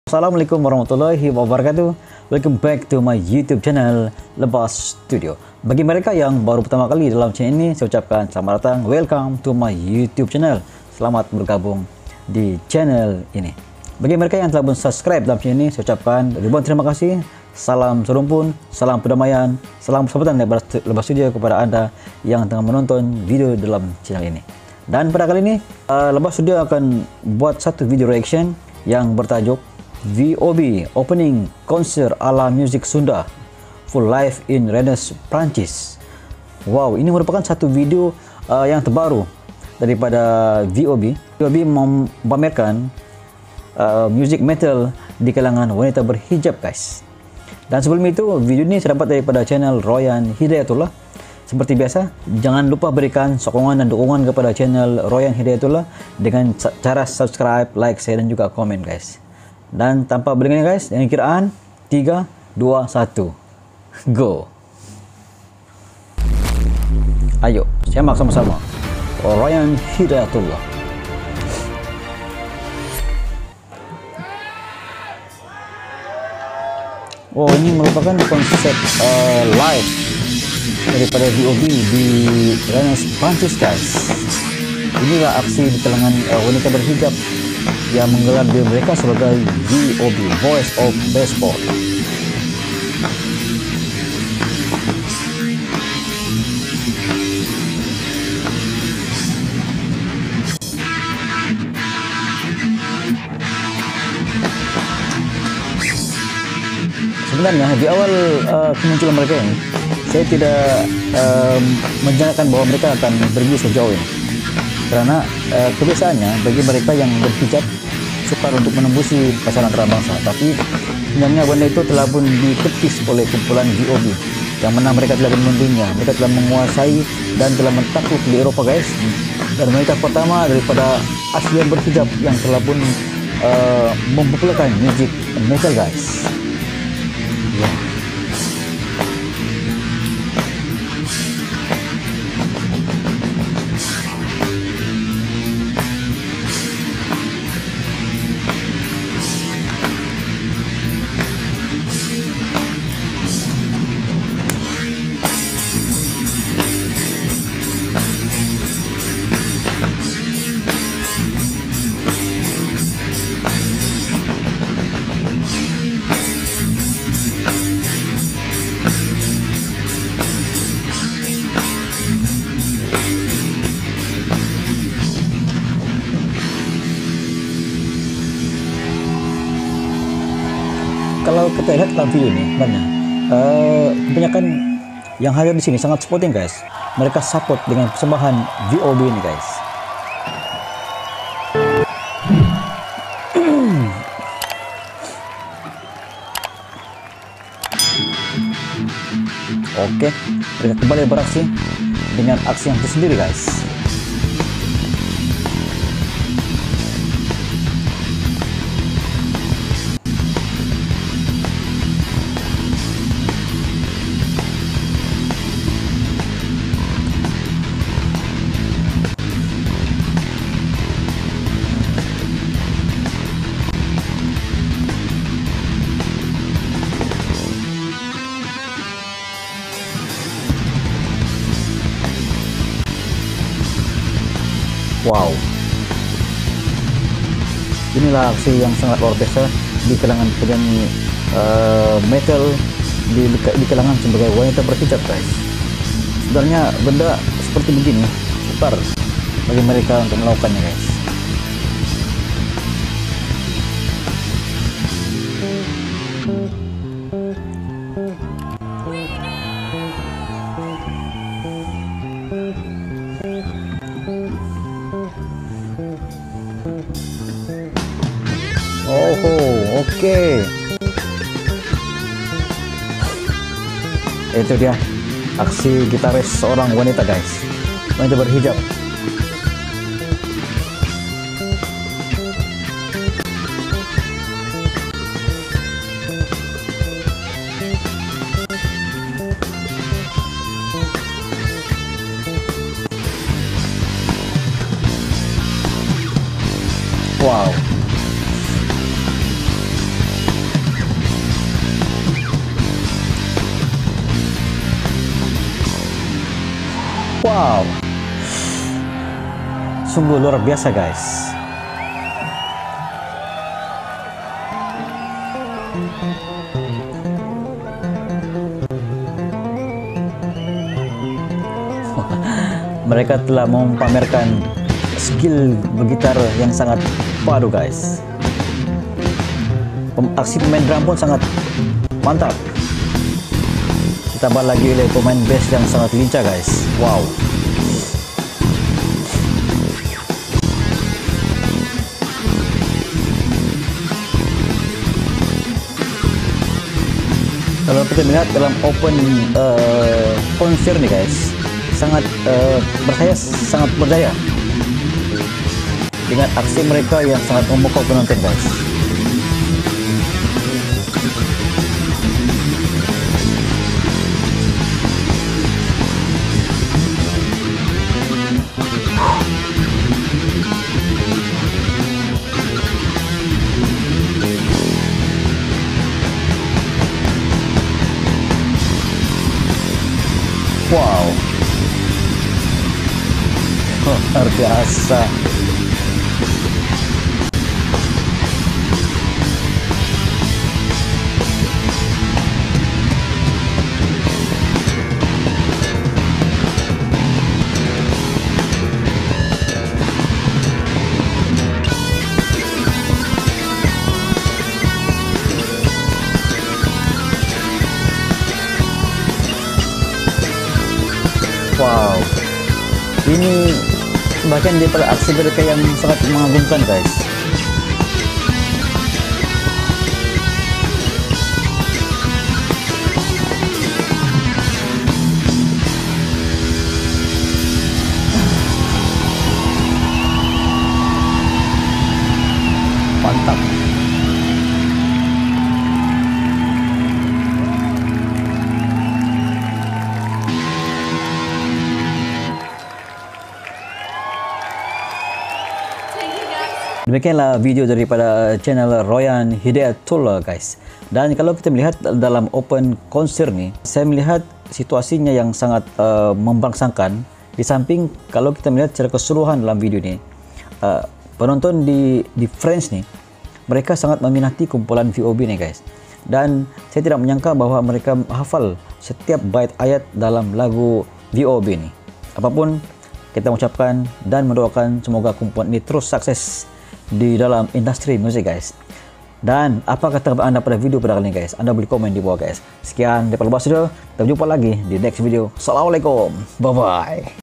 Assalamualaikum warahmatullahi wabarakatuh. Welcome back to my YouTube channel Lebas Studio. Bagi mereka yang baru pertama kali dalam channel ini, saya ucapkan selamat datang, welcome to my YouTube channel. Selamat bergabung di channel ini. Bagi mereka yang telah subscribe dalam channel ini, saya ucapkan ribuan terima kasih. Salam serumpun, salam perdamaian, salam persahabatan dari Lebas Studio kepada Anda yang tengah menonton video dalam channel ini. Dan pada kali ini, Lebas Studio akan buat satu video reaction yang bertajuk VOB Opening Konser ala Musik Sunda Full Live in Rennes, Prancis. Wow, ini merupakan satu video yang terbaru daripada VOB. VOB memamerkan music metal di kalangan wanita berhijab, guys. Dan sebelum itu, video ini saya dapat daripada channel Royan Hidayatullah. Seperti biasa, jangan lupa berikan sokongan dan dukungan kepada channel Royan Hidayatullah dengan cara subscribe, like, share, dan juga komen, guys. Dan tanpa berlengah, guys, yang kiraan 3, 2, 1 go. Ayo simak sama-sama Royan Hidayatullah. Oh, ini merupakan konsep live daripada VOB di Rennes, Prancis, guys. Inilah aksi di kalangan wanita berhijab yang menggelar diri mereka sebagai VOB, Voice of Baseball. Sebenarnya di awal kemunculan mereka ini, saya tidak menjangkakan bahwa mereka akan pergi sejauh ini, karena kebiasaannya bagi mereka yang berhijab sukar untuk menembusi pasaran antarabangsa. Tapi sebenarnya benda itu telah pun dikepis oleh kumpulan VOB, yang mana mereka telah mendunia, mereka telah menguasai dan telah mentakluk di Eropa, guys. Dan mereka pertama daripada Asia berhijab yang telah pun mempopulerkan musik metal, guys. Ya. Kalau kita lihat dalam video ini, sebenarnya kebanyakan yang hadir di sini sangat supporting, guys. Mereka support dengan persembahan VOB ini, guys. Oke, mereka kembali beraksi dengan aksi yang tersendiri, guys. Wow, inilah aksi yang sangat luar biasa di kalangan penyanyi metal di kalangan sebagai wanita berhijab, guys. Sebenarnya benda seperti begini sukar bagi mereka untuk melakukannya, guys. Oh, oke. Itu dia aksi gitaris seorang wanita, guys. Wanita berhijab. Wow. Wow, sungguh luar biasa guys. Mereka telah memamerkan skill bergitar yang sangat padu guys. Aksi pemain drum pun sangat mantap. Ditambah lagi oleh pemain bass yang sangat lincah guys. Wow. Kalau kita melihat dalam open konser nih guys, sangat sangat berdaya dengan aksi mereka yang sangat memukau penonton guys. Wow, luar biasa. Wow, ini bahkan daripada aksi mereka yang sangat mengagumkan guys. Mantap. Demikianlah video daripada channel Royan Hidayatullah guys. Dan kalau kita melihat dalam open konser ni, saya melihat situasinya yang sangat membangsangkan. Di samping kalau kita melihat secara keseluruhan dalam video ni, penonton di France ni, mereka sangat meminati kumpulan VOB ni guys. Dan saya tidak menyangka bahawa mereka hafal setiap bait ayat dalam lagu VOB ni. Apapun, kita mengucapkan dan mendoakan semoga kumpulan ini terus sukses di dalam industri musik guys. Dan apa kata anda pada video pada kali ini guys? Anda boleh komen di bawah guys. Sekian daripada Lebas Studio. Kita jumpa lagi di next video. Assalamualaikum. Bye bye.